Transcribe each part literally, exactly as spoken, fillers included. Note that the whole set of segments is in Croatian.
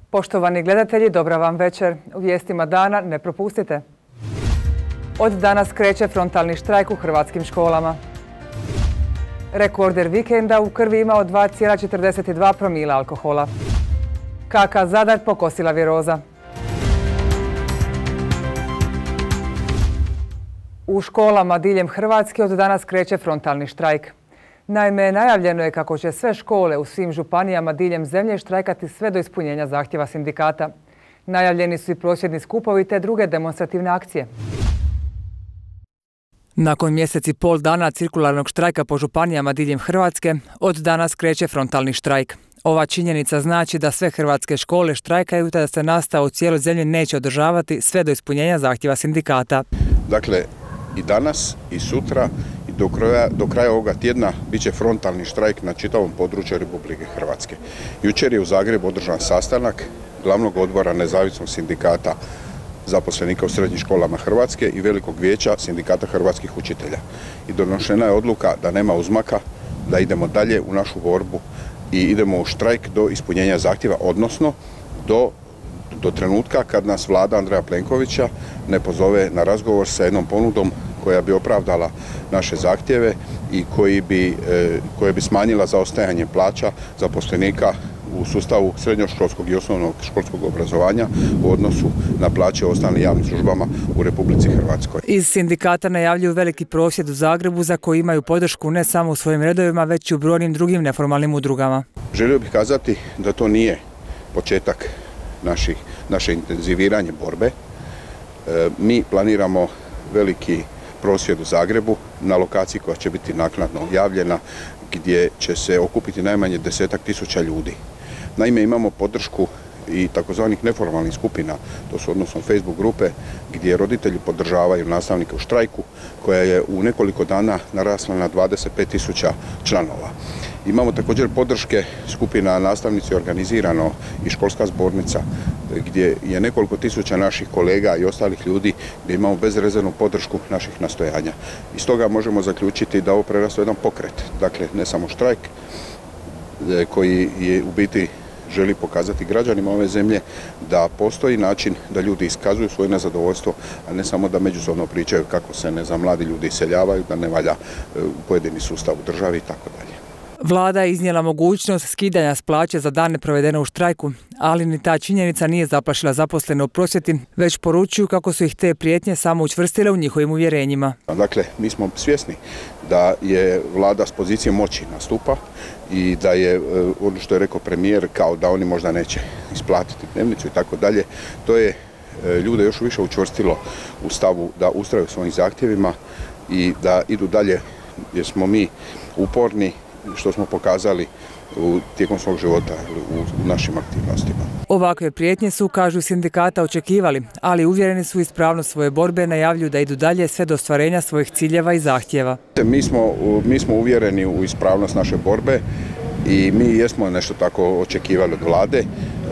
Poštovani gledatelji, dobra vam večer. U vijestima dana ne propustite. Od danas kreće frontalni štrajk u hrvatskim školama. Rekorder vikenda u krvi imao dva zarez četrdeset dva promila alkohola. K K Zadar pokosila viroza. U školama diljem Hrvatske od danas kreće frontalni štrajk. Naime, najavljeno je kako će sve škole u svim županijama diljem zemlje štrajkati sve do ispunjenja zahtjeva sindikata. Najavljeni su i prosvjedni skupovi te druge demonstrativne akcije. Nakon mjesec i pol dana cirkularnog štrajka po županijama diljem Hrvatske, od danas kreće frontalni štrajk. Ova činjenica znači da sve hrvatske škole štrajkaju te da se nastava u cijeloj zemlji neće održavati sve do ispunjenja zahtjeva sindikata. Dakle, i danas i sutra i do kraja, do kraja ovoga tjedna bit će frontalni štrajk na čitavom području Republike Hrvatske. Jučer je u Zagrebu održan sastanak glavnog odbora nezavisnog sindikata zaposlenika u srednjim školama Hrvatske i velikog vijeća sindikata hrvatskih učitelja. I donošena je odluka da nema uzmaka, da idemo dalje u našu borbu i idemo u štrajk do ispunjenja zahtjeva, odnosno do, do trenutka kad nas vlada Andreja Plenkovića ne pozove na razgovor sa jednom ponudom koja bi opravdala naše zahtjeve i koji bi, e, koja bi smanjila zaostajanje plaća zaposlenika u sustavu srednjoškolskog i osnovnog školskog obrazovanja u odnosu na plaće u ostalim javnim službama u Republici Hrvatskoj. Iz sindikata najavljuju veliki prosvjed u Zagrebu za koji imaju podršku ne samo u svojim redovima, već i u brojnim drugim neformalnim udrugama. Želio bih kazati da to nije početak naših, naše intenziviranje borbe. E, mi planiramo veliki prosvjed u Zagrebu na lokaciji koja će biti naknadno javljena, gdje će se okupiti najmanje desetak tisuća ljudi. Naime, imamo podršku i takozvanih neformalnih skupina, to su odnosno Facebook grupe, gdje roditelji podržavaju nastavnike u štrajku, koja je u nekoliko dana narasla na dvadeset pet tisuća članova. Imamo također podrške skupina nastavnici organizirano i školska zbornica, gdje je nekoliko tisuća naših kolega i ostalih ljudi gdje imamo bezrezervnu podršku naših nastojanja. Iz toga možemo zaključiti da ovo prerasta jedan pokret, dakle ne samo štrajk koji je u biti želi pokazati građanima ove zemlje da postoji način da ljudi iskazuju svoje nezadovoljstvo, a ne samo da međusobno pričaju kako se ne znam, mladi ljudi iseljavaju, da ne valja pojedini sustav u državi i tako dalje. Vlada je iznijela mogućnost skidanja s plaće za dane provedene u štrajku, ali ni ta činjenica nije zaplašila zaposlene u prosvjeti, već poručuju kako su ih te prijetnje samo učvrstile u njihovim uvjerenjima. Dakle, mi smo svjesni da je vlada s pozicije moći nastupa i da je, ono što je rekao premijer, kao da oni možda neće isplatiti dnevnicu i tako dalje, to je ljude još više učvrstilo u stavu da ustraju svojim zahtjevima i da idu dalje, jer smo mi uporni, što smo pokazali u tijekom svog života u našim aktivnostima. Ovakve prijetnje su, kažu sindikata, očekivali, ali uvjereni su ispravnost svoje borbe, najavljuju da idu dalje sve do ostvarenja svojih ciljeva i zahtjeva. Mi smo, mi smo uvjereni u ispravnost naše borbe i mi jesmo nešto tako očekivali od vlade,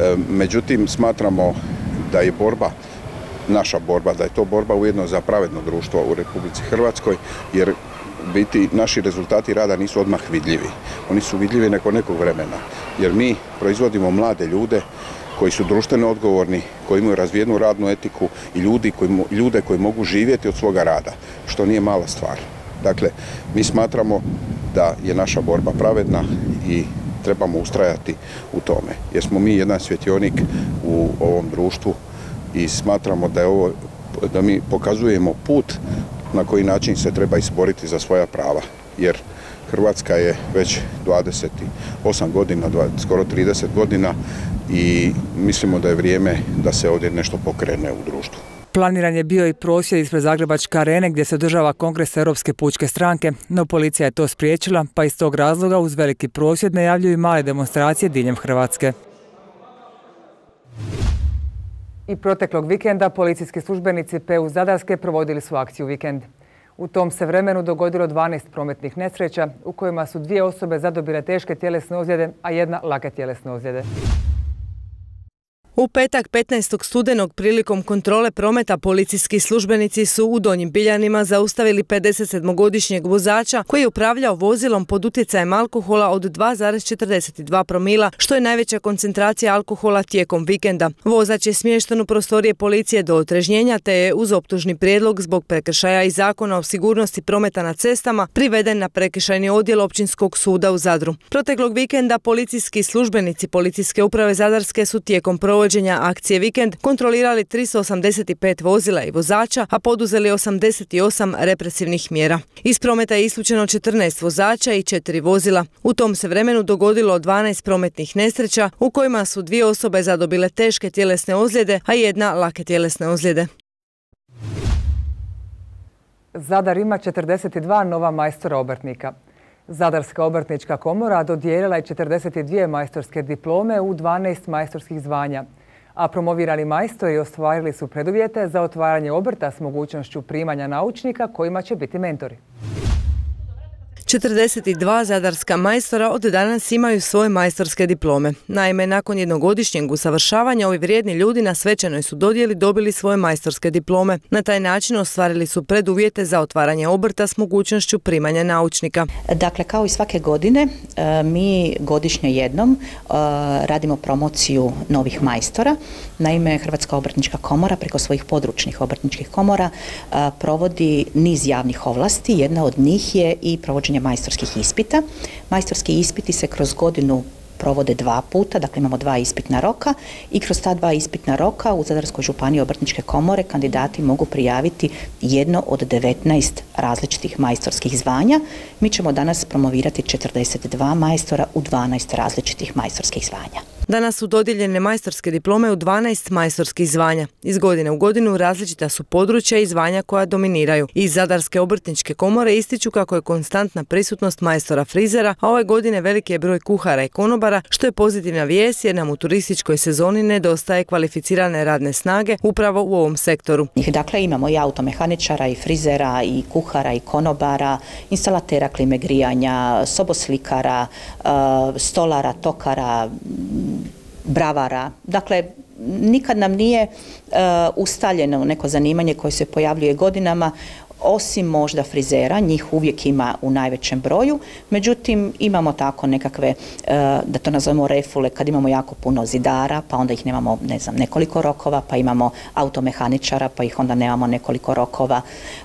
međutim smatramo da je borba, naša borba, da je to borba ujedno za pravedno društvo u Republici Hrvatskoj, jer biti naši rezultati rada nisu odmah vidljivi. Oni su vidljivi nakon nekog vremena, jer mi proizvodimo mlade ljude koji su društveno odgovorni, koji imaju razvijenu radnu etiku i ljudi koji, ljude koji mogu živjeti od svoga rada, što nije mala stvar. Dakle, mi smatramo da je naša borba pravedna i trebamo ustrajati u tome, jer smo mi jedan svjetionik u ovom društvu i smatramo da je ovo, da mi pokazujemo put na koji način se treba izboriti za svoja prava, jer Hrvatska je već dvadeset osam godina, skoro trideset godina i mislimo da je vrijeme da se ovdje nešto pokrene u društvu. Planiran je bio i prosvjed ispred Zagrebačke arene gdje se održava kongres Europske pučke stranke, no policija je to spriječila, pa iz tog razloga uz veliki prosvjed najavljuju i male demonstracije diljem Hrvatske. I proteklog vikenda policijski službenici P U Zadarske provodili su akciju Vikend. U tom se vremenu dogodilo dvanaest prometnih nesreća u kojima su dvije osobe zadobile teške tjelesne ozljede, a jedna lake tjelesne ozljede. U petak petnaestog studenog prilikom kontrole prometa policijski službenici su u Donjim Biljanima zaustavili pedesetsedmogodišnjeg vozača koji je upravljao vozilom pod utjecajem alkohola od dva zarez četrdeset dva promila, što je najveća koncentracija alkohola tijekom vikenda. Vozač je smješten u prostorije policije do otrežnjenja te je uz optužni prijedlog zbog prekršaja iz Zakona o sigurnosti prometa na cestama priveden na prekršajni odjel Općinskog suda u Zadru. Proteklog vikenda policijski službenici Policijske uprave Zadarske su tijekom provođenja akcije Vikend kontrolirali tristo osamdeset pet vozila i vozača, a poduzeli osamdeset osam represivnih mjera. Iz prometa je isključeno četrnaest vozača i četiri vozila. U tom se vremenu dogodilo dvanaest prometnih nesreća u kojima su dvije osobe zadobile teške tjelesne ozljede, a jedna lake tjelesne ozljede. Zadar ima četrdeset dva nova majstora obrtnika. Zadarska obrtnička komora dodijelila je četrdeset dvije majstorske diplome u dvanaest majstorskih zvanja, a promovirani majstori ostvarili su preduvjete za otvaranje obrta s mogućnošću primanja naučnika kojima će biti mentori. četrdeset dva zadarska majstora od danas imaju svoje majstorske diplome. Naime, nakon jednogodišnjeg usavršavanja ovi vrijedni ljudi na svečanoj su dodjeli dobili svoje majstorske diplome. Na taj način ostvarili su preduvjete za otvaranje obrta s mogućnošću primanja naučnika. Dakle, kao i svake godine, mi godišnje jednom radimo promociju novih majstora. Naime, Hrvatska obrtnička komora preko svojih područnih obrtničkih komora provodi niz javnih ovlasti. Jedna od njih je i provođenje majstorskih ispita. Majstorski ispiti se kroz godinu provode dva puta, dakle imamo dva ispitna roka i kroz ta dva ispitna roka u Zadarskoj županiji obrtničke komore kandidati mogu prijaviti jedno od devetnaest različitih majstorskih zvanja. Mi ćemo danas promovirati četrdeset dva majstora u dvanaest različitih majstorskih zvanja. Danas su dodijeljene majstorske diplome u dvanaest majstorskih zvanja. Iz godine u godinu različita su područja i zvanja koja dominiraju. Iz Zadarske obrtničke komore ističu kako je konstantna prisutnost majstora frizera, a ove godine veliki je broj kuhara i konobara, što je pozitivna vijest jer nam u turističkoj sezoni nedostaje kvalificirane radne snage upravo u ovom sektoru. Dakle, imamo i automehaničara, i frizera, i kuhara, i konobara, instalatera klime grijanja, soboslikara, stolara, tokara, bravara. Dakle, nikad nam nije uh, ustaljeno neko zanimanje koje se pojavljuje godinama, osim možda frizera, njih uvijek ima u najvećem broju, međutim imamo tako nekakve, da to nazovemo refule, kad imamo jako puno zidara, pa onda ih nemamo, ne znam, nekoliko rokova, pa imamo automehaničara, pa ih onda nemamo nekoliko rokova.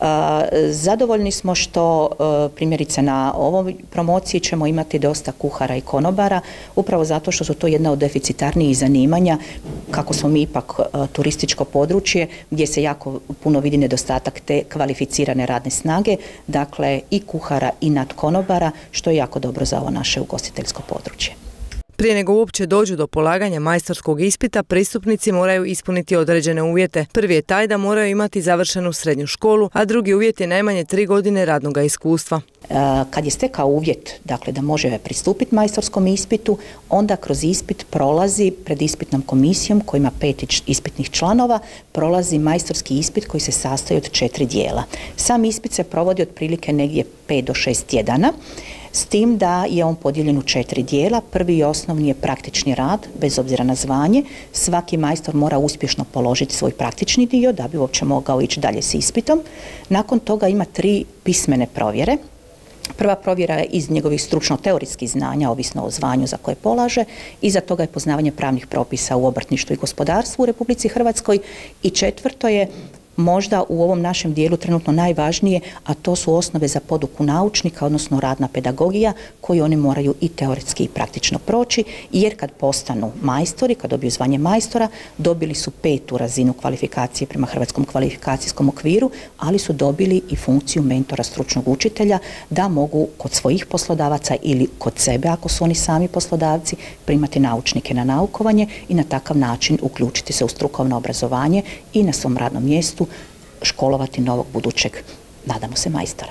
Zadovoljni smo što primjerice na ovoj promociji ćemo imati dosta kuhara i konobara, upravo zato što su to jedna od deficitarnijih zanimanja, kako smo mi ipak turističko područje, gdje se jako puno vidi nedostatak te kvalificirane radne snage, dakle i kuhara i nadkonobara, što je jako dobro za ovo naše ugostiteljsko područje. Prije nego uopće dođu do polaganja majstorskog ispita, pristupnici moraju ispuniti određene uvjete. Prvi je taj da moraju imati završenu srednju školu, a drugi uvjet je najmanje tri godine radnog iskustva. Kad je stekao uvjet, dakle, da može pristupiti majstorskom ispitu, onda kroz ispit prolazi pred ispitnom komisijom koja ima pet ispitnih članova, prolazi majstorski ispit koji se sastoji od četiri dijela. Sam ispit se provodi otprilike negdje pet do šest tjedana, s tim da je on podijeljen u četiri dijela. Prvi i osnovni je praktični rad, bez obzira na zvanje. Svaki majstor mora uspješno položiti svoj praktični dio da bi uopće mogao ići dalje s ispitom. Nakon toga ima tri pismene provjere. Prva provjera je iz njegovih stručno-teorijskih znanja, ovisno o zvanju za koje polaže. Iza toga je poznavanje pravnih propisa u obrtništvu i gospodarstvu u Republici Hrvatskoj. I četvrto je možda u ovom našem dijelu trenutno najvažnije, a to su osnove za poduku naučnika, odnosno radna pedagogija, koju oni moraju i teoretski i praktično proći, jer kad postanu majstori, kad dobiju zvanje majstora, dobili su petu razinu kvalifikacije prema Hrvatskom kvalifikacijskom okviru, ali su dobili i funkciju mentora stručnog učitelja da mogu kod svojih poslodavaca ili kod sebe, ako su oni sami poslodavci, primati naučnike na naukovanje i na takav način uključiti se u strukovno obrazovanje i na svom radnom mjestu školovati novog budućeg, nadamo se, majstora.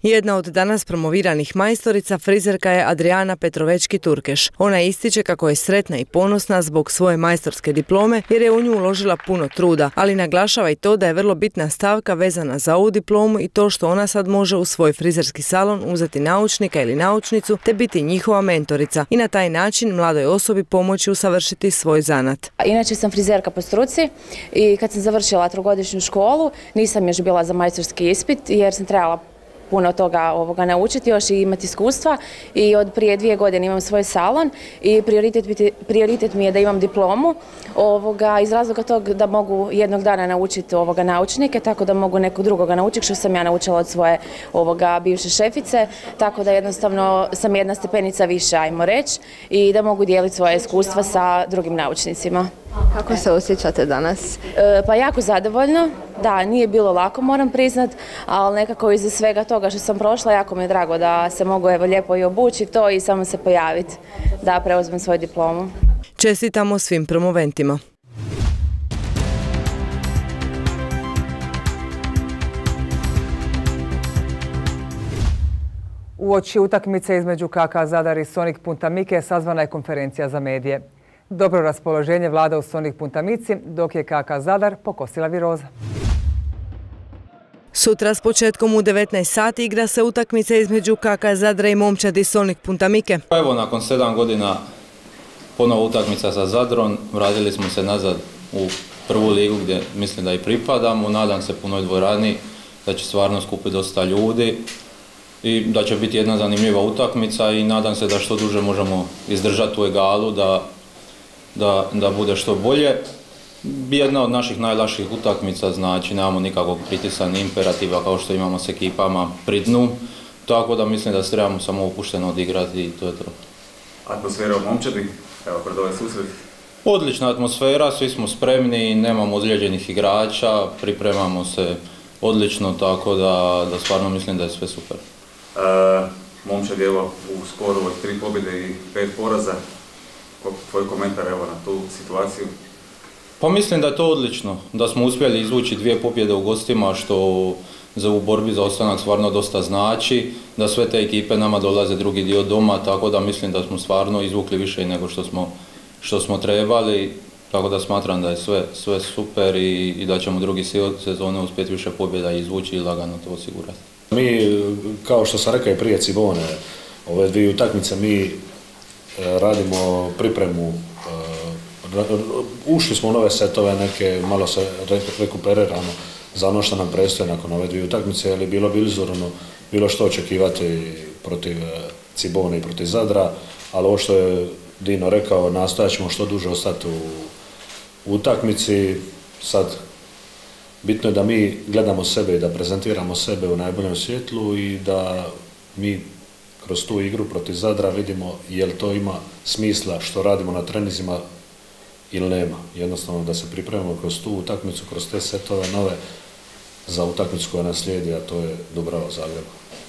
Jedna od danas promoviranih majstorica frizerka je Adriana Petrovečki-Turkeš. Ona ističe kako je sretna i ponosna zbog svoje majstorske diplome jer je u nju uložila puno truda, ali naglašava i to da je vrlo bitna stavka vezana za ovu diplomu i to što ona sad može u svoj frizerski salon uzeti naučnika ili naučnicu te biti njihova mentorica i na taj način mladoj osobi pomoći usavršiti svoj zanat. Inače sam frizerka po struci i kad sam završila trogodišnju školu nisam još bila za majstorski ispit jer sam trebala puno toga ovoga naučiti još i imati iskustva i od prije dvije godine imam svoj salon i prioritet, prioritet mi je da imam diplomu ovoga, iz razloga tog da mogu jednog dana naučiti ovoga naučnike, tako da mogu nekog drugoga naučiti što sam ja naučila od svoje ovoga bivše šefice, tako da jednostavno sam jedna stepenica više, ajmo reći, i da mogu dijeliti svoje iskustva sa drugim naučnicima. Kako se osjećate danas? E, pa jako zadovoljno. Da, nije bilo lako, moram priznat, ali nekako iza svega toga što sam prošla, jako mi je drago da se mogu evo lijepo i obući to i samo se pojaviti da preuzmem svoju diplomu. Čestitamo svim promoventima. Uoči utakmice između K K Zadar i Sonik Punta Mike sazvana je konferencija za medije. Dobro raspoloženje vlada u Sonik Punta Mici, dok je K K Zadar pokosila viroza. Sutra s početkom u devetnaest sati igra se utakmica između K K Zadra i momčadi Sonik Punta Mike. Evo, nakon sedam godina ponovo utakmica sa Zadrom, vratili smo se nazad u prvu ligu gdje mislim da i pripadamo. Nadam se punoj dvorani da će stvarno skupiti dosta ljudi i da će biti jedna zanimljiva utakmica i nadam se da što duže možemo izdržati u egalu, da Da, da bude što bolje. Jedna od naših najlakših utakmica, znači nemamo nikakvog pritisa ni imperativa kao što imamo s ekipama pri dnu, tako da mislim da se trebamo samo opušteno odigrati i to je to. Atmosfera u momčadi, evo pred ovaj susret? Odlična atmosfera, svi smo spremni, nemamo ozlijeđenih igrača, pripremamo se odlično, tako da, da stvarno mislim da je sve super. E, momčad je evo u skoru od tri pobjede i pet poraza. Tvoj komentar evo na tu situaciju? Pa mislim da je to odlično, da smo uspjeli izvući dvije pobjede u gostima što za u borbi za ostanak stvarno dosta znači, da sve te ekipe nama dolaze drugi dio doma, tako da mislim da smo stvarno izvukli više nego što smo, što smo trebali, tako da smatram da je sve, sve super i, i da ćemo drugi sezone uspjeti više pobjeda izvući i lagano to osigurati. Mi, kao što sam rekao i prije Cibone, ove dvije utakmice mi radimo pripremu, ušli smo u nove setove, neke malo se rekuperiramo za ono što nam predstoje nakon ove dvije utakmice, ali bilo bi iluzorno bilo što očekivati protiv Cibone i protiv Zadra, ali ovo što je Dino rekao, nastojat ćemo što duže ostati u utakmici. Sad, bitno je da mi gledamo sebe i da prezentiramo sebe u najboljem svjetlu i da mi kroz tu igru protiv Zadra vidimo je li to ima smisla što radimo na trenizima ili nema. Jednostavno da se pripremimo kroz tu utakmicu, kroz te setove nove za utakmicu koja nas slijedi, a to je Dubrava Zagreb.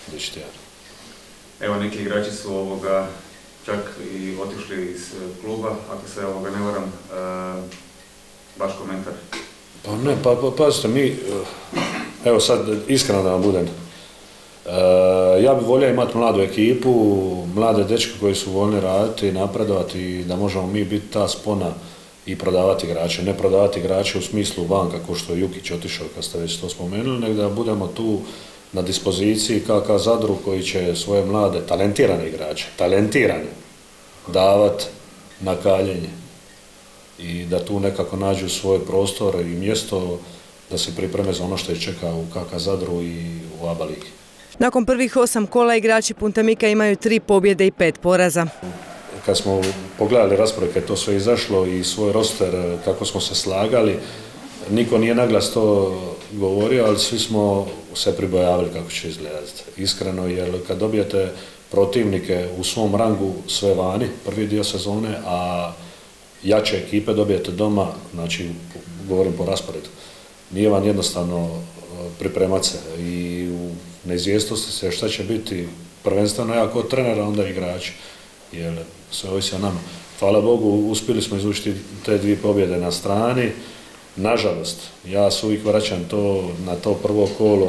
Evo, neki igrači su ovoga čak i otišli iz kluba, ako se ovoga ne varam, e, vaš komentar? Pa ne, pa, pa pazite, mi, evo sad iskreno da vam budem, ja bih volio imati mladu ekipu, mlade dečke koji su voljni raditi, napredovati i da možemo mi biti ta spona i prodavati igrače. Ne prodavati igrače u smislu van, kako što je Jukić otišao, kad ste već to spomenuli, nego da budemo tu na dispoziciji K K Zadru koji će svoje mlade, talentirane igrače, talentirane, davati na kaljenje i da tu nekako nađu svoj prostor i mjesto da se pripreme za ono što je čeka u K K Zadru i u A B A ligi. Nakon prvih osam kola igrači Punta Mika imaju tri pobjede i pet poraza. Kad smo pogledali raspored, kad je to sve izašlo i svoj roster, kako smo se slagali, niko nije naglas to govorio, ali svi smo se pribojavili kako će izgledati. Iskreno, jer kad dobijete protivnike u svom rangu sve vani, prvi dio sezone, a jače ekipe dobijete doma, znači govorim po rasporedu, nije vam jednostavno pripremati se i u neizvjesnosti se šta će biti prvenstveno ja kod trenera, onda igrači, jer sve ovisi o nama. Hvala Bogu, uspjeli smo izvući te dvije pobjede na strani. Nažalost, ja se uvijek vraćam to, na to prvo kolo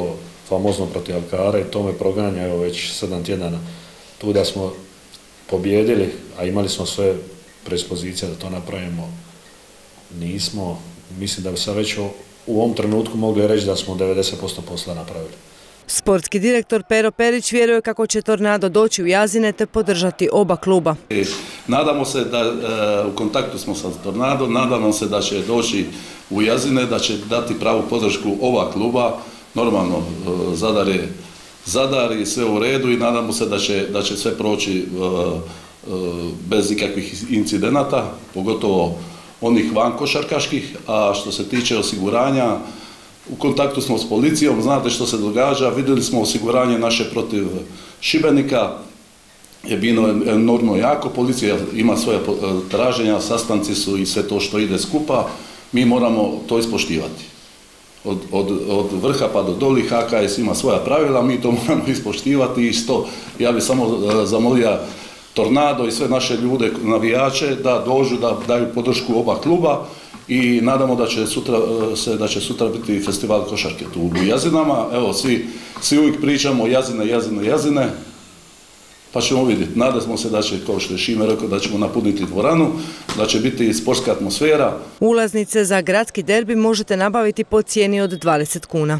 famozno protiv Alkara i to me proganja evo već sedam tjedana. Tu da smo pobjedili, a imali smo sve predispozicije da to napravimo, nismo. Mislim da bi sad već u ovom trenutku mogli reći da smo devedeset posto posla napravili. Sportski direktor Pero Perić vjeruje kako će Tornado doći u Jazine te podržati oba kluba. Nadamo se da u kontaktu smo sa Tornado, nadamo se da će doći u Jazine, da će dati pravu podršku oba kluba. Normalno, Zadar je Zadar i sve u redu i nadamo se da će, da će sve proći bez ikakvih incidenata, pogotovo onih van košarkaških, a što se tiče osiguranja, u kontaktu smo s policijom, znate što se događa, vidjeli smo osiguranje naše protiv Šibenika, je bilo enormno jako, policija ima svoje traženja, sastanci su i sve to što ide skupa, mi moramo to ispoštivati. Od, od, od vrha pa do doli, H K S ima svoja pravila, mi to moramo ispoštivati i sto. Ja bih samo zamolio Tornado i sve naše ljude, navijače, da dođu, da daju podršku oba kluba i nadamo da će sutra, se, da će sutra biti festival košarke tu u Jazinama. Evo, svi, svi uvijek pričamo Jazine, Jazine, Jazine, pa ćemo vidjeti. Nadamo se da će, kao što je Šime rekao, da ćemo napuniti dvoranu, da će biti sportska atmosfera. Ulaznice za gradski derbi možete nabaviti po cijeni od dvadeset kuna.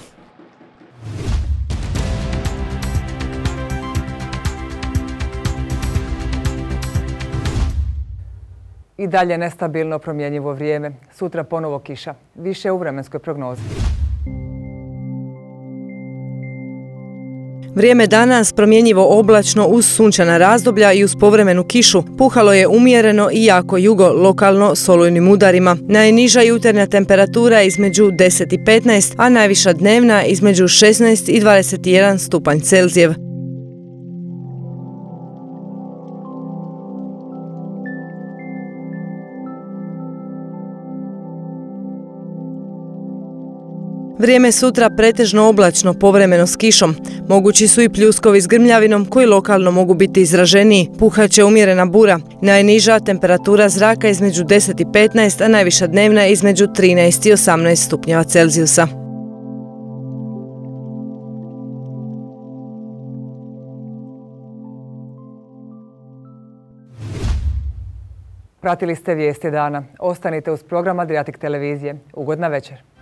I dalje nestabilno promjenjivo vrijeme. Sutra ponovo kiša. Više u vremenskoj prognozi. Vrijeme danas promjenjivo oblačno uz sunčana razdoblja i uz povremenu kišu. Puhalo je umjereno i jako jugo, lokalno s olujnim udarima. Najniža jutarnja temperatura između deset i petnaest, a najviša dnevna između šesnaest i dvadeset jedan stupanj Celzijev. Vrijeme sutra pretežno oblačno, povremeno s kišom. Mogući su i pljuskovi s grmljavinom koji lokalno mogu biti izraženiji. Puhaće umjerena bura. Najniža temperatura zraka između deset i petnaest, a najviša dnevna između trinaest i osamnaest stupnjeva Celzijusa. Pratili ste vijesti dana. Ostanite uz program Adriatic televizije. Ugodna večer.